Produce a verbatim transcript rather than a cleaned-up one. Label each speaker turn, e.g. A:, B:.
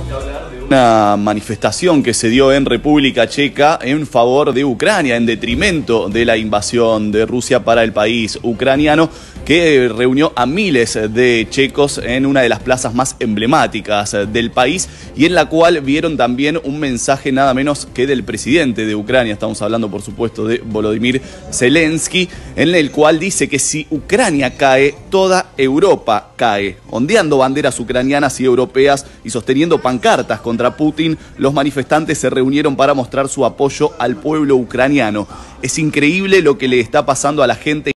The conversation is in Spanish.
A: Una manifestación que se dio en República Checa en favor de Ucrania, en detrimento de la invasión de Rusia para el país ucraniano, que reunió a miles de checos en una de las plazas más emblemáticas del país y en la cual vieron también un mensaje nada menos que del presidente de Ucrania. Estamos hablando, por supuesto, de Volodymyr Zelensky, en el cual dice que si Ucrania cae, toda Europa cae. Ondeando banderas ucranianas y europeas y sosteniendo pancartas contra Putin, los manifestantes se reunieron para mostrar su apoyo al pueblo ucraniano. Es increíble lo que le está pasando a la gente.